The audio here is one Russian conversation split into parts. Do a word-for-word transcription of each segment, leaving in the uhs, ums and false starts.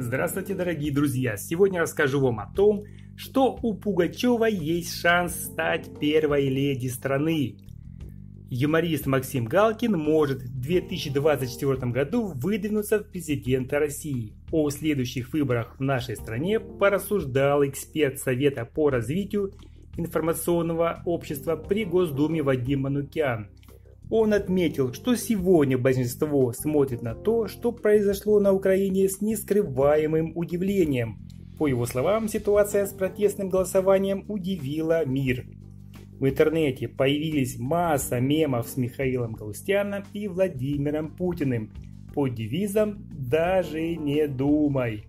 Здравствуйте, дорогие друзья! Сегодня расскажу вам о том, что у Пугачевой есть шанс стать первой леди страны. Юморист Максим Галкин может в две тысячи двадцать четвёртом году выдвинуться в президенты России. О следующих выборах в нашей стране порассуждал эксперт Совета по развитию информационного общества при Госдуме Вадим Манукян. Он отметил, что сегодня большинство смотрит на то, что произошло на Украине, с нескрываемым удивлением. По его словам, ситуация с протестным голосованием удивила мир. В интернете появились масса мемов с Михаилом Галустяном и Владимиром Путиным под девизом «Даже не думай».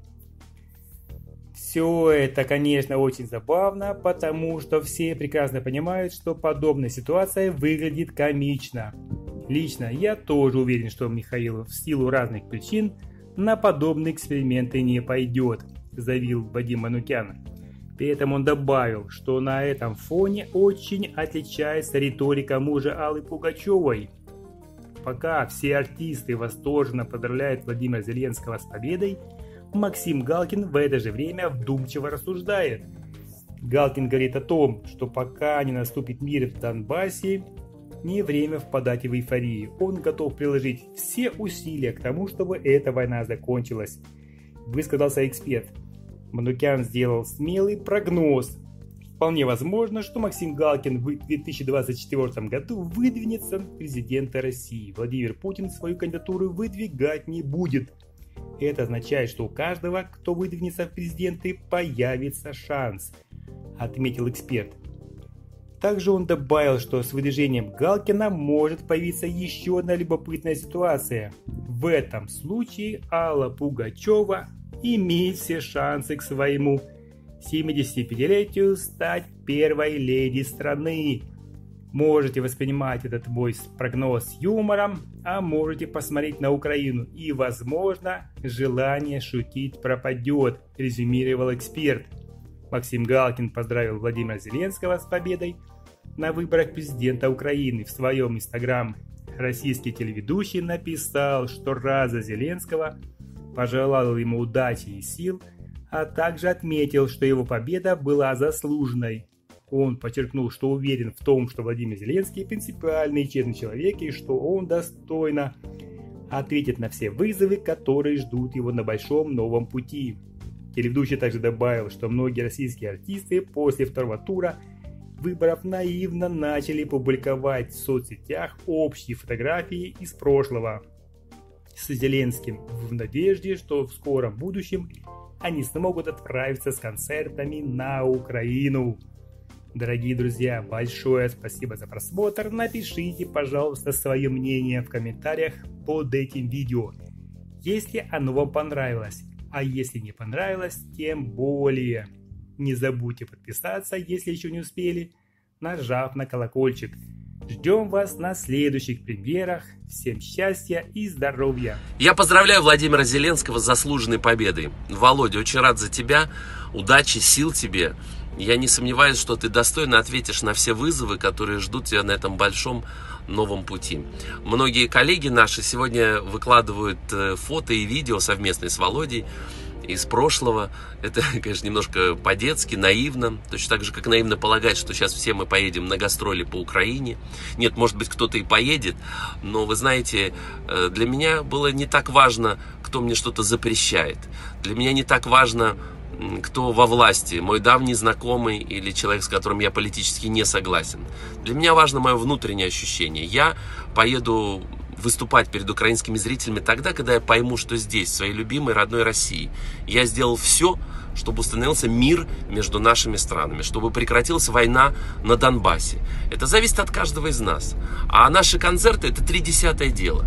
Все это, конечно, очень забавно, потому что все прекрасно понимают, что подобная ситуация выглядит комично. Лично я тоже уверен, что Михаил в силу разных причин на подобные эксперименты не пойдет, заявил Вадим Манукян. При этом он добавил, что на этом фоне очень отличается риторика мужа Аллы Пугачевой. Пока все артисты восторженно поздравляют Владимира Зеленского с победой, Максим Галкин в это же время вдумчиво рассуждает. Галкин говорит о том, что пока не наступит мир в Донбассе, не время впадать в эйфорию. Он готов приложить все усилия к тому, чтобы эта война закончилась, высказался эксперт. Манукян сделал смелый прогноз. Вполне возможно, что Максим Галкин в две тысячи двадцать четвёртом году выдвинется в президенты России. Владимир Путин свою кандидатуру выдвигать не будет. Это означает, что у каждого, кто выдвинется в президенты, появится шанс, отметил эксперт. Также он добавил, что с выдвижением Галкина может появиться еще одна любопытная ситуация. В этом случае Алла Пугачева имеет все шансы к своему семидесятипятилетию стать первой леди страны. Можете воспринимать этот мой прогноз с юмором, а можете посмотреть на Украину, и, возможно, желание шутить пропадет, резюмировал эксперт. Максим Галкин поздравил Владимира Зеленского с победой на выборах президента Украины. В своем инстаграм российский телеведущий написал, что рад за Зеленского, пожелал ему удачи и сил, а также отметил, что его победа была заслуженной. Он подчеркнул, что уверен в том, что Владимир Зеленский принципиальный и честный человек, и что он достойно ответит на все вызовы, которые ждут его на большом новом пути. Телеведущий также добавил, что многие российские артисты после второго тура выборов наивно начали публиковать в соцсетях общие фотографии из прошлого с Зеленским в надежде, что в скором будущем они смогут отправиться с концертами на Украину. Дорогие друзья, большое спасибо за просмотр. Напишите, пожалуйста, свое мнение в комментариях под этим видео, если оно вам понравилось. А если не понравилось, тем более. Не забудьте подписаться, если еще не успели, нажав на колокольчик. Ждем вас на следующих премьерах. Всем счастья и здоровья. Я поздравляю Владимира Зеленского с заслуженной победой. Володя, очень рад за тебя. Удачи, сил тебе. Я не сомневаюсь, что ты достойно ответишь на все вызовы, которые ждут тебя на этом большом новом пути. Многие коллеги наши сегодня выкладывают фото и видео совместные с Володей из прошлого. Это, конечно, немножко по-детски, наивно. Точно так же, как наивно полагать, что сейчас все мы поедем на гастроли по Украине. Нет, может быть, кто-то и поедет, но, вы знаете, для меня было не так важно, кто мне что-то запрещает. Для меня не так важно, кто во власти, мой давний знакомый или человек, с которым я политически не согласен. Для меня важно мое внутреннее ощущение. Я поеду выступать перед украинскими зрителями тогда, когда я пойму, что здесь, в своей любимой родной России, я сделал все, чтобы установился мир между нашими странами, чтобы прекратилась война на Донбассе. Это зависит от каждого из нас. А наши концерты — это тридесятое дело.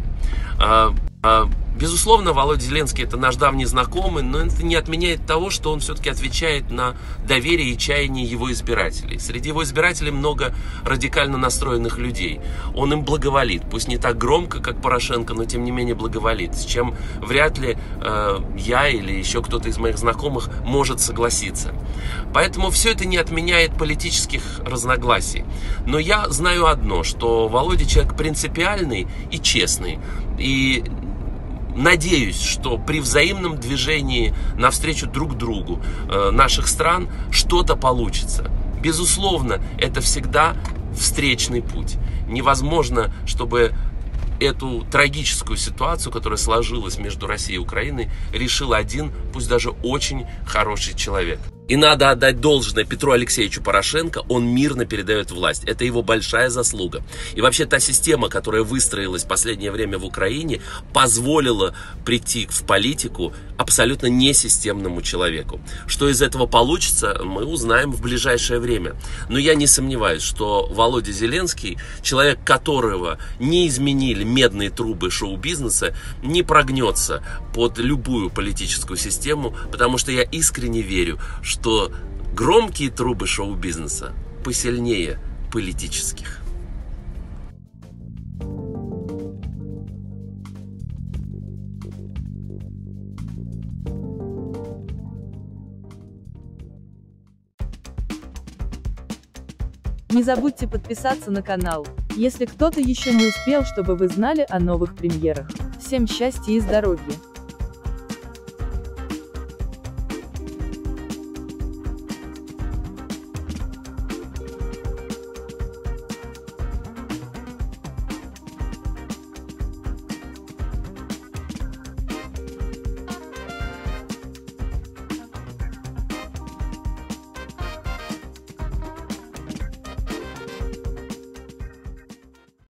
Безусловно, Володя Зеленский — это наш давний знакомый, но это не отменяет того, что он все-таки отвечает на доверие и чаяние его избирателей. Среди его избирателей много радикально настроенных людей. Он им благоволит, пусть не так громко, как Порошенко, но тем не менее благоволит, с чем вряд ли э, я или еще кто-то из моих знакомых может согласиться. Поэтому все это не отменяет политических разногласий. Но я знаю одно, что Володя человек принципиальный и честный. И надеюсь, что при взаимном движении навстречу друг другу э, наших стран что-то получится. Безусловно, это всегда встречный путь. Невозможно, чтобы эту трагическую ситуацию, которая сложилась между Россией и Украиной, решил один, пусть даже очень хороший человек. И надо отдать должное Петру Алексеевичу Порошенко, он мирно передает власть. Это его большая заслуга. И вообще та система, которая выстроилась в последнее время в Украине, позволила прийти в политику абсолютно несистемному человеку. Что из этого получится, мы узнаем в ближайшее время. Но я не сомневаюсь, что Володя Зеленский, человек, которого не изменили медные трубы шоу-бизнеса, не прогнется под любую политическую систему, потому что я искренне верю, что что громкие трубы шоу-бизнеса посильнее политических. Не забудьте подписаться на канал, если кто-то еще не успел, чтобы вы знали о новых премьерах. Всем счастья и здоровья!